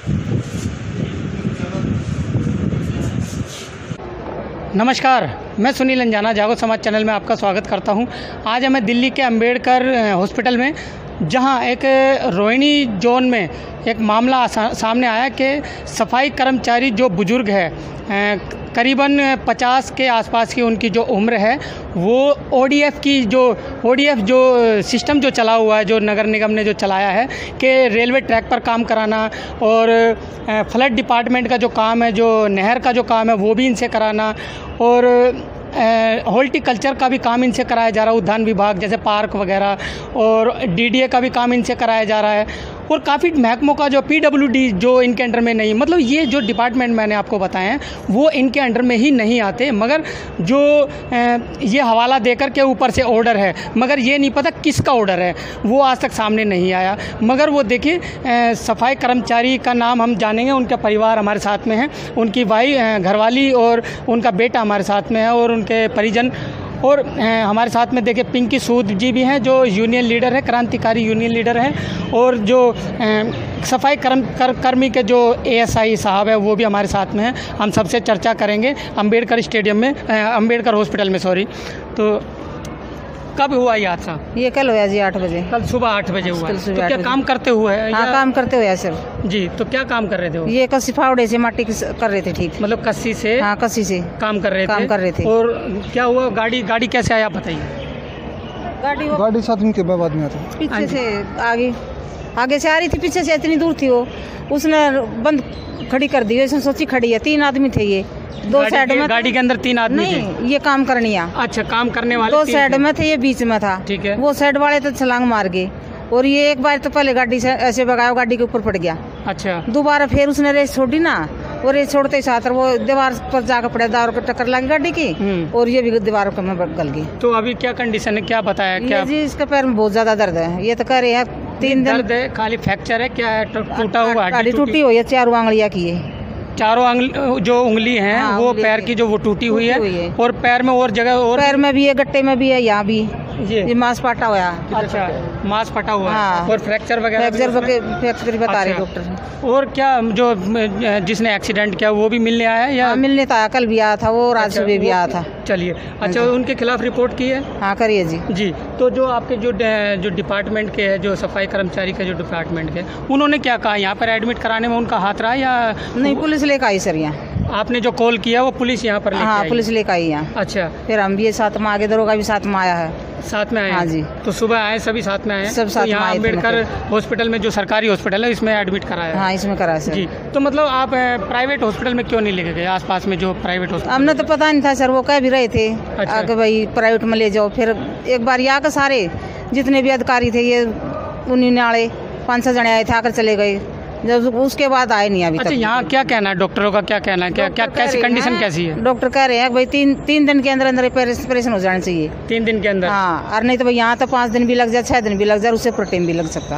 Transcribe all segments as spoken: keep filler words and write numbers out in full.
नमस्कार, मैं सुनील अंजाना, जागो समाज चैनल में आपका स्वागत करता हूं। आज हमें दिल्ली के अंबेडकर हॉस्पिटल में, जहां एक रोहिणी जोन में एक मामला सामने आया कि सफाई कर्मचारी जो बुज़ुर्ग है, करीबन पचास के आसपास की उनकी जो उम्र है, वो ओडीएफ की जो ओडीएफ जो सिस्टम जो चला हुआ है, जो नगर निगम ने जो चलाया है कि रेलवे ट्रैक पर काम कराना और फ्लड डिपार्टमेंट का जो काम है, जो नहर का जो काम है, वो भी इनसे कराना और हॉर्टिकल्चर का भी काम इनसे कराया जा रहा है, उद्यान विभाग जैसे पार्क वगैरह, और डीडीए का भी काम इनसे कराया जा रहा है, और काफ़ी महकमों का जो पीडब्ल्यूडी जो इनके अंडर में नहीं, मतलब ये जो डिपार्टमेंट मैंने आपको बताए हैं वो इनके अंडर में ही नहीं आते, मगर जो ये हवाला देकर के ऊपर से ऑर्डर है, मगर ये नहीं पता किसका ऑर्डर है, वो आज तक सामने नहीं आया। मगर वो देखिए, सफाई कर्मचारी का नाम हम जानेंगे, उनका परिवार हमारे साथ में है, उनकी भाई घरवाली और उनका बेटा हमारे साथ में है और उनके परिजन, और हमारे साथ में देखिए पिंकी सूद जी भी हैं जो यूनियन लीडर है, क्रांतिकारी यूनियन लीडर हैं, और जो सफाई कर्म कर, कर्मी के जो एएसआई साहब है वो भी हमारे साथ में हैं। हम सबसे चर्चा करेंगे अंबेडकर स्टेडियम में, अंबेडकर हॉस्पिटल में, सॉरी। तो कब हुआ ये हादसा? ये कल हुआ जी, आठ बजे। कल सुबह आठ बजे हुआ। तो क्या बजे। काम करते हुए है? हाँ, काम करते हुए सर जी। तो क्या काम कर रहे थे वो? ये कस्सी फावड़े से माटी कर रहे थे, ठीक, मतलब कस्सी से? हाँ, कस्सी से काम कर रहे काम थे कर रहे थे। और क्या हुआ? गाड़ी गाड़ी कैसे आया बताइए? गाड़ी गाड़ी साथ में के बाद में आता, पीछे से आगे आगे से आ रही थी, पीछे से इतनी दूर थी वो, उसने बंद खड़ी कर दी। उसने सोची खड़ी है, तीन आदमी थे ये, दो साइड में। गाड़ी के अंदर तीन आदमी थे? नहीं, ये काम करनी है। अच्छा, काम करने वाले दो साइड में थे, ये बीच में था, ठीक है। वो साइड वाले तो छलांग मार गए, और ये एक बार तो पहले गाड़ी से ऐसे भगाया, गाड़ी के ऊपर पड़ गया। अच्छा। दोबारा फिर उसने रेस छोड़ी ना, और रेस छोड़ते ही साथ वो दीवार पर जाकर पड़े, दीवार पर टक्कर लगी गाड़ी की, और ये भी दीवार में गल गई। तो अभी क्या कंडीशन है, क्या बताया? क्या जी, इसके पैर में बहुत ज्यादा दर्द है, ये तो कह रहे हैं तीन दिन दर्द है, खाली फ्रैक्चर है, क्या है? टूटा हुआ हड्डी टूटी हुई है, चारों आंगलियां की है, चारों आंगली जो उंगली हैं, हाँ, वो पैर की जो वो टूटी हुई है, हुई है। और पैर में और जगह और पैर में भी है, गट्टे में भी है, यहाँ भी ये, ये मांस फाटा हुआ। अच्छा, मांस फटा हुआ हाँ। है, और फ्रैक्चर वगैरह फ्रैक्चर फ्रैक्चर बता रहे अच्छा। डॉक्टर। और क्या जो जिसने एक्सीडेंट किया वो भी मिलने आया है या? हाँ, मिलने तो आया, कल भी आया था वो, आज सुबह भी आया था। चलिए, अच्छा, उनके खिलाफ रिपोर्ट की है? हाँ, करिए जी। जी। तो जो आपके जो जो डिपार्टमेंट के है, जो सफाई कर्मचारी का जो डिपार्टमेंट के, उन्होंने क्या कहा? यहाँ पर एडमिट कराने में उनका हाथ रहा या नहीं? पुलिस लेकर आई सर यहाँ। आपने जो कॉल किया वो पुलिस यहाँ पर लेके हाँ, आई? पुलिस लेकर आई यहाँ। अच्छा। फिर हम भी साथ में आगे, दरोगा भी साथ में आया है, साथ में आए? हाँ जी। तो सुबह आए, सभी साथ में आए? सब साथ तो यहाँ में आए थे अम्बेडकर हॉस्पिटल में, जो सरकारी हॉस्पिटल है, इसमें एडमिट कराया? हाँ, इसमें कराया सर। जी। तो मतलब आप प्राइवेट हॉस्पिटल में क्यों नहीं लेके गए? आसपास में जो प्राइवेट हॉस्पिटल? हमने तो पता नहीं था सर, वो कह भी रहे थे अच्छा। आगे भाई प्राइवेट में ले जाओ। फिर एक बार यहाँ के सारे जितने भी अधिकारी थे, ये उन्हीं नाले पाँच छः जने आए थे, आकर चले गए, जब उसके बाद आए नहीं अभी तक। अच्छा, यहाँ क्या कहना है डॉक्टरों का? क्या कहना है? क्या क्या कैसी कंडीशन कैसी है? डॉक्टर कह रहे हैं भाई तीन तीन दिन के अंदर अंदर ऑपरेशन हो जाना चाहिए। तीन दिन के अंदर? हाँ, और नहीं तो भाई यहाँ तो पाँच दिन भी लग जाए, छः दिन भी लग जाए, उससे प्रोटीन भी लग सकता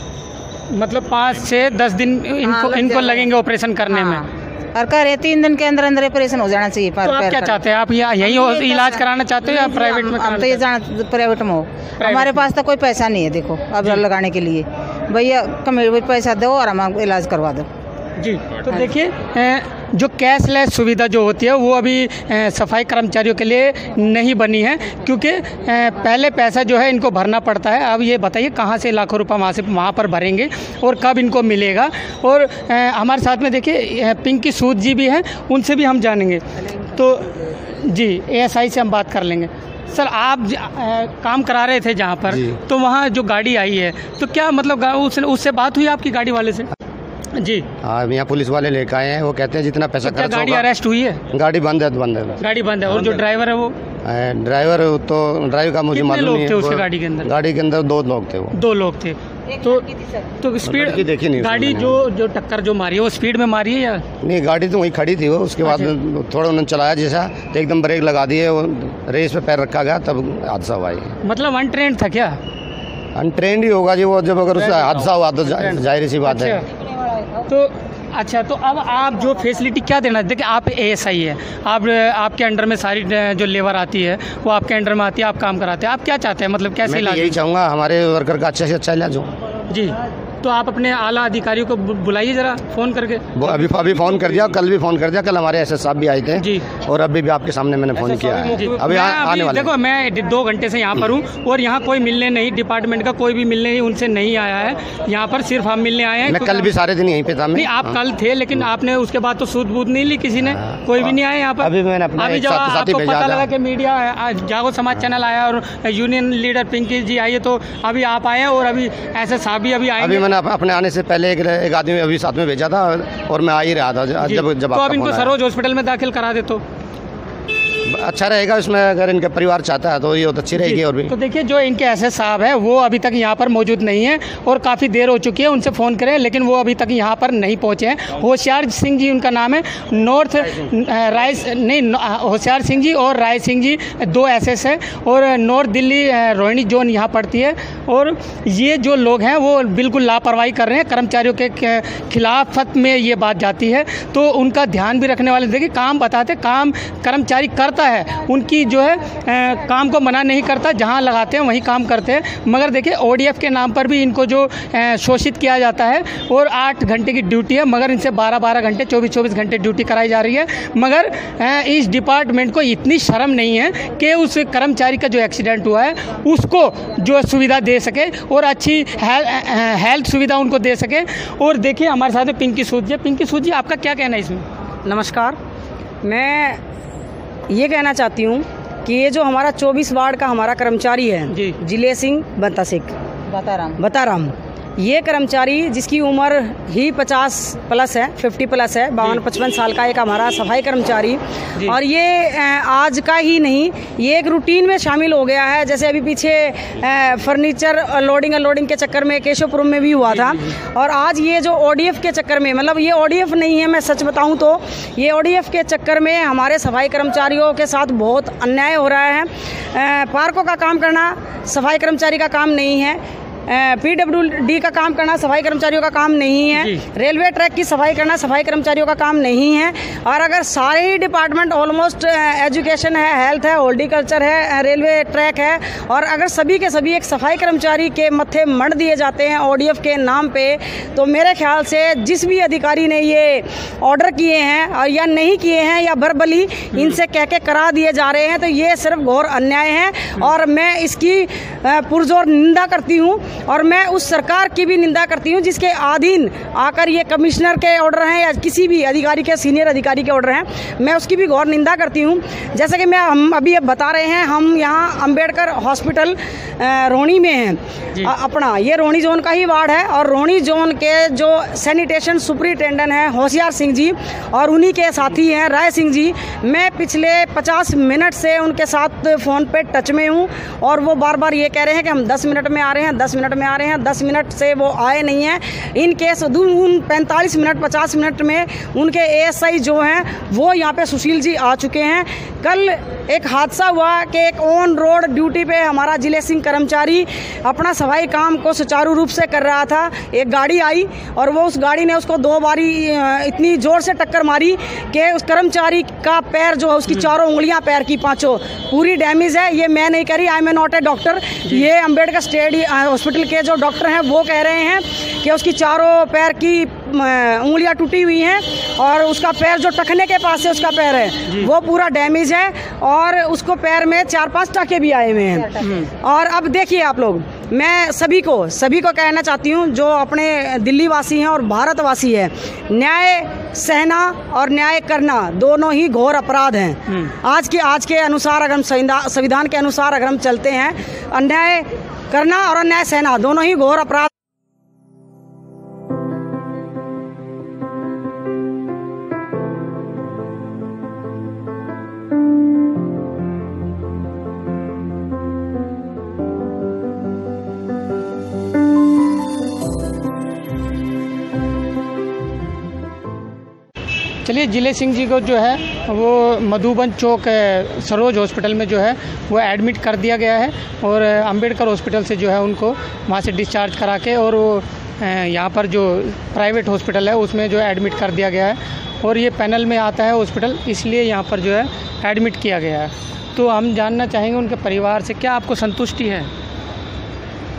है। मतलब पाँच से दस दिन इनको हाँ, लग इनको लगेंगे ऑपरेशन करने हाँ। में? और कह रहे तीन दिन के अंदर अंदर ऑपरेशन हो जाना चाहिए। तो आप क्या चाहते हैं? आप यहाँ यही इलाज कराना चाहते हो या प्राइवेट में? हम तो ये जाना प्राइवेट में हो, हमारे पास तो कोई पैसा नहीं है देखो अब लगाने के लिए, भैया कमेटी पैसा दो और हम इलाज करवा दो। जी। तो देखिए, जो कैशलेस सुविधा जो होती है वो अभी सफाई कर्मचारियों के लिए नहीं बनी है, क्योंकि पहले पैसा जो है इनको भरना पड़ता है। अब ये बताइए कहाँ से लाखों रुपए वहाँ से वहाँ पर भरेंगे और कब इनको मिलेगा? और हमारे साथ में देखिए पिंकी सूद जी भी हैं, उनसे भी हम जानेंगे। तो जी, एएसआई से हम बात कर लेंगे। सर, आप ज, आ, काम करा रहे थे जहाँ पर, तो वहाँ जो गाड़ी आई है, तो क्या मतलब उस, उससे बात हुई आपकी गाड़ी वाले से? जी। हाँ, यहाँ पुलिस वाले लेकर आए हैं, वो कहते हैं जितना पैसा तो खर्च होगा। गाड़ी अरेस्ट हुई है? गाड़ी बंद है, तो बंद है, गाड़ी बंद है। और जो ड्राइवर है वो? ड्राइवर तो ड्राइवर का मुझे मालूम नहीं है। कितने लोग थे उसके गाड़ी के अंदर? गाड़ी के अंदर दो लोग थे। वो दो लोग थे। तो तो स्पीड देखी नहीं गाड़ी जो जो टक्कर जो मारी है वो स्पीड में मारी है या नहीं? गाड़ी तो वहीं खड़ी थी वो, उसके बाद थोड़ा उन्होंने चलाया जैसा, तो एकदम ब्रेक लगा दिए, वो रेस पे पैर रखा गया, तब हादसा हुआ। मतलब अनट्रेंड था क्या? अनट्रेंड ही होगा जी वो, जब अगर उससे हादसा हुआ तो जाहिर सी बात है। तो अच्छा, तो अब आप जो फैसिलिटी क्या देना? देखिए, आप एएसआई है, आप आपके अंडर में सारी जो लेबर आती है वो आपके अंडर में आती है, आप काम कराते हैं, आप क्या चाहते हैं? मतलब कैसे इलाज? यही चाहूँगा हमारे वर्कर का अच्छे से अच्छा इलाज हो। जी। तो आप अपने आला अधिकारियों को बु- बुलाइए ज़रा फ़ोन करके। वो अभी अभी फ़ोन कर दिया, कल भी फ़ोन कर दिया, कल हमारे एस एस साहब भी आए थे जी। और अभी भी आपके सामने मैंने फ़ोन किया है, जी। अभी मैं आ, आने वाले देखो मैं डि- दो घंटे से यहाँ पर हूँ और यहाँ कोई मिलने नहीं, डिपार्टमेंट का कोई भी मिलने नहीं, उनसे नहीं आया है यहाँ पर, सिर्फ हम मिलने आए हैं। मैं कल भी सारे दिन यहीं पे था। मैं नहीं, आप कल थे लेकिन आपने उसके बाद तो सूद बूद नहीं ली किसी ने, कोई भी नहीं आया यहाँ पर। अभी मैंने अपना अभी एक जब साथी- साथी आपको भेजा पता था। लगा कि मीडिया आज जागो समाज चैनल आया और यूनियन लीडर पिंकी जी आई है, तो अभी आप आए हैं और अभी ऐसे साहब भी अभी अभी आएंगे। मैंने अप- अपने आने से पहले एक, एक आदमी अभी साथ में भेजा था और मैं आ ही रहा था जब जी। जब तो आपका अब इनको फोन आया। सरोज हॉस्पिटल में दाखिल करा दे तो अच्छा रहेगा, इसमें अगर इनका परिवार चाहता है तो ये तो अच्छी रहेगी। और भी तो देखिए जो इनके एस एस साहब हैं वो अभी तक यहाँ पर मौजूद नहीं है और काफ़ी देर हो चुकी है, उनसे फ़ोन करें लेकिन वो अभी तक यहाँ पर नहीं पहुँचे हैं। होशियार सिंह जी उनका नाम है, नॉर्थ अ, राय नहीं न- अ, होशियार सिंह जी और राय सिंह जी दो एस एस है और नॉर्थ दिल्ली अ, रोहिणी जोन यहाँ पड़ती है। और ये जो लोग हैं वो बिल्कुल लापरवाही कर रहे हैं, कर्मचारियों के क- खिलाफत में ये बात जाती है तो उनका ध्यान भी रखने वाले। देखिए काम बताते, काम कर्मचारी करता है, उनकी जो है अ, काम को मना नहीं करता, जहाँ लगाते हैं वहीं काम करते हैं। मगर देखिए ओडीएफ के नाम पर भी इनको जो अ, शोषित किया जाता है और आठ घंटे की ड्यूटी है मगर इनसे बारह बारह घंटे चौबीस चौबीस घंटे ड्यूटी कराई जा रही है। मगर अ, इस डिपार्टमेंट को इतनी शर्म नहीं है कि उस कर्मचारी का जो एक्सीडेंट हुआ है उसको जो सुविधा दे सके और अच्छी हेल्थ सुविधा उनको दे सके। और देखिए हमारे साथ में पिंकी सूद जी। पिंकी सूद जी आपका क्या कहना है इसमें? नमस्कार, मैं ये कहना चाहती हूँ कि ये जो हमारा चौबीस वार्ड का हमारा कर्मचारी है जी। जिले सिंह बंता सिंह बताराम बताराम, ये कर्मचारी जिसकी उम्र ही पचास प्लस है, फिफ्टी प्लस है, बावन पचपन साल का एक हमारा सफाई कर्मचारी, जी। और ये अ, आज का ही नहीं, ये एक रूटीन में शामिल हो गया है। जैसे अभी पीछे अ, फर्नीचर लोडिंग अनलोडिंग के चक्कर में केशवपुरम में भी हुआ था, और आज ये जो ओडीएफ के चक्कर में, मतलब ये ओडीएफ नहीं है, मैं सच बताऊं तो ये ओडीएफ के चक्कर में हमारे सफाई कर्मचारियों के साथ बहुत अन्याय हो रहा है। अ, पार्कों का काम करना सफाई कर्मचारी का काम नहीं है, पीडब्ल्यू डी का काम करना सफाई कर्मचारियों का काम नहीं है, रेलवे ट्रैक की सफाई करना सफाई कर्मचारियों का काम नहीं है। और अगर सारे ही डिपार्टमेंट ऑलमोस्ट एजुकेशन है, हेल्थ है, हॉर्टिकल्चर है, रेलवे ट्रैक है, और अगर सभी के सभी एक सफाई कर्मचारी के मत्थे मढ़ दिए जाते हैं ओडीएफ के नाम पे, तो मेरे ख्याल से जिस भी अधिकारी ने ये ऑर्डर किए हैं और या नहीं किए हैं या वर्बली इनसे कह के करा दिए जा रहे हैं, तो ये सिर्फ घोर अन्याय है। और मैं इसकी अ, पुरजोर निंदा करती हूँ, और मैं उस सरकार की भी निंदा करती हूँ जिसके अधीन आकर ये कमिश्नर के ऑर्डर हैं या किसी भी अधिकारी के, सीनियर अधिकारी के ऑर्डर हैं, मैं उसकी भी गौर निंदा करती हूँ। जैसे कि मैं हम अभी अब बता रहे हैं, हम यहाँ अंबेडकर हॉस्पिटल अ, रोहिणी में हैं, अ, अपना ये रोहिणी जोन का ही वार्ड है, और रोहिणी जोन के जो सैनिटेशन सुपरिटेंडेंट हैं होशियार सिंह जी, और उन्हीं के साथी हैं राय सिंह जी। मैं पिछले पचास मिनट से उनके साथ फ़ोन पे टच में हूँ, और वो बार बार ये कह रहे हैं कि हम दस मिनट में आ रहे हैं, दस मिनट में आ रहे हैं, दस मिनट से वो आए नहीं हैं। इन केस उन पैंतालीस मिनट पचास मिनट में उनके एएसआई जो हैं वो यहाँ पे सुशील जी आ चुके हैं। कल एक हादसा हुआ कि एक ऑन रोड ड्यूटी पे हमारा जिले सिंह कर्मचारी अपना सफाई काम को सुचारू रूप से कर रहा था, एक गाड़ी आई और वो उस गाड़ी ने उसको दो बारी इतनी ज़ोर से टक्कर मारी कि उस कर्मचारी का पैर जो है, उसकी चारों उंगलियां पैर की पांचों पूरी डैमेज है। ये मैं नहीं कह रही, I am not a doctor, ये अंबेडकर स्टेट हॉस्पिटल के जो डॉक्टर हैं वो कह रहे हैं कि उसकी चारों पैर की उंगलियां टूटी हुई हैं, और उसका पैर जो टखने के पास से उसका पैर है वो पूरा डैमेज है, और उसको पैर में चार पांच टाके भी आए हुए हैं। और अब देखिए आप लोग, मैं सभी को सभी को कहना चाहती हूँ जो अपने दिल्ली वासी हैं और भारतवासी हैं, न्याय सहना और न्याय करना दोनों ही घोर अपराध हैं। आज के आज के अनुसार अगर हम संविधान के अनुसार अगर हम चलते हैं, अन्याय करना और अन्याय सहना दोनों ही घोर अपराध। चलिए, जिले सिंह जी को जो है वो मधुबन चौक सरोज हॉस्पिटल में जो है वो एडमिट कर दिया गया है, और अंबेडकर हॉस्पिटल से जो है उनको वहाँ से डिस्चार्ज करा के और वो यहाँ पर जो प्राइवेट हॉस्पिटल है उसमें जो एडमिट कर दिया गया है, और ये पैनल में आता है हॉस्पिटल, इसलिए यहाँ पर जो है एडमिट किया गया है। तो हम जानना चाहेंगे उनके परिवार से, क्या आपको संतुष्टि है?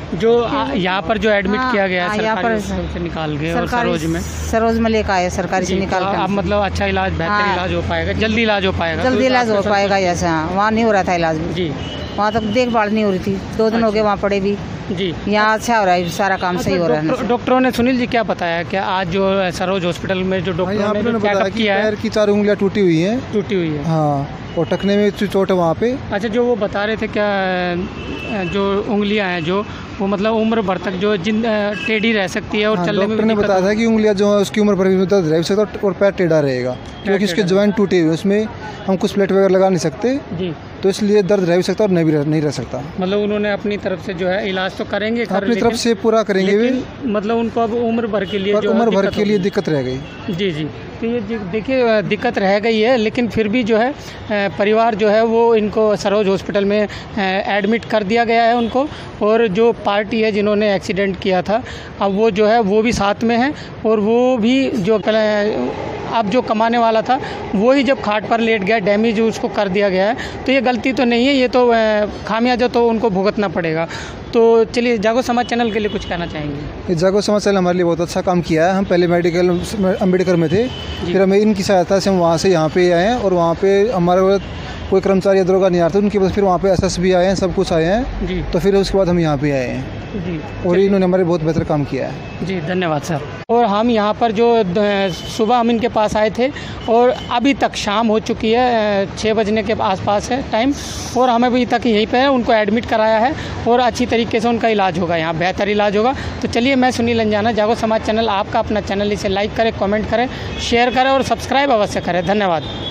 जो आ- यहाँ पर जो एडमिट हाँ, किया गया है हाँ, यहाँ सरकारी पर हॉस्पिटल से निकाल गए और सरकारी सरोज में सरोज में लेकर आए, सरकारी से जी, निकाल तो कर अब मतलब अच्छा इलाज, बेहतर हाँ। इलाज हो पाएगा, जल्दी इलाज हो पाएगा, जल्दी तो इलाज हो आपके साथ- पाएगा। जैसे हाँ, वहाँ नहीं हो रहा था इलाज भी, जी वहाँ तक देखभाल नहीं हो रही थी, दो दिन हो गए वहाँ पड़े भी। जी। यहाँ अच्छा हो रहा है, सारा काम सही हो रहा है। डॉक्टर- डॉक्टरों ने सुनील जी क्या बताया कि आज जो सरोज हॉस्पिटल में जो हाँ, डॉक्टरों यहाँ ने पे जो उन्होंने बताया चेकअप कि किया है पैर की चार उंगलियां टूटी हुई हैं। टूटी हुई है। हाँ, और टखने में जो चोट है वहाँ पे। अच्छा, जो वो बता रहे थे क्या अ, जो उंगलियां हैं जो वो मतलब उम्र भर तक जो जिन अ, टेढ़ी रह सकती है और हाँ, चलने में डॉक्टर भी ने दिक्कत बताया हो- था कि उंगलियां जो है उसकी उम्र भर भी दर्द रह सकता है और पैर टेढ़ा रहेगा, क्योंकि उसके टेढ़ा। जॉइंट टूटे हुए हैं, उसमें हम कुछ प्लेट वगैरह लगा नहीं सकते, जी, तो इसलिए दर्द रह भी सकता है और नहीं भी रह, नहीं रह सकता। मतलब उन्होंने अपनी तरफ से जो है इलाज तो करेंगे कर, अपनी तरफ लेकिन- से पूरा करेंगे वे, लेकिन मतलब उनको अब उम्र भर के लिए पर जो है उम्र भर दिक्कत के लिए होगी। दिक्कत रह गई। जी जी, तो ये जी- देखिए अ, दिक्कत रह गई है, लेकिन फिर भी जो है अ, परिवार जो है वो इनको सरोज हॉस्पिटल में अ, एडमिट कर दिया गया है उनको, और जो पार्टी है जिन्होंने एक्सीडेंट किया था अब वो जो है वो भी साथ में है, और वो भी जो पहले- अब जो कमाने वाला था वो ही जब खाट पर लेट गया, डैमेज उसको कर दिया गया है, तो ये गलती तो नहीं है, ये तो अ, खामियाजा तो उनको भुगतना पड़ेगा। तो चलिए, जागो समाज चैनल के लिए कुछ कहना चाहेंगे? ये जागो समाज चैनल हमारे लिए बहुत अच्छा काम किया है। हम पहले मेडिकल अम्बेडकर में थे, फिर हमें इनकी सहायता से हम वहाँ से यहाँ पे आए हैं, और वहाँ पे हमारे कोई कर्मचारी या दरोगा नहीं आता, उनके बाद फिर वहाँ पे एस एस भी आए हैं, सब कुछ आए हैं, जी तो फिर उसके बाद हम यहाँ पे आए हैं, जी और इन्होंने हमारे बहुत बेहतर काम किया है। जी, धन्यवाद सर। और हम यहाँ पर जो द- सुबह हम इनके पास आए थे, और अभी तक शाम हो चुकी है, अ, छः बजने के आसपास है टाइम, और हमें अभी तक यहीं पे है, उनको एडमिट कराया है और अच्छी तरीके से उनका इलाज होगा, यहाँ बेहतर इलाज होगा। तो चलिए, मैं सुनील अंजाना, जागो समाज चैनल आपका अपना चैनल, इसे लाइक करें, कमेंट करें, शेयर करें और सब्सक्राइब अवश्य करें। धन्यवाद।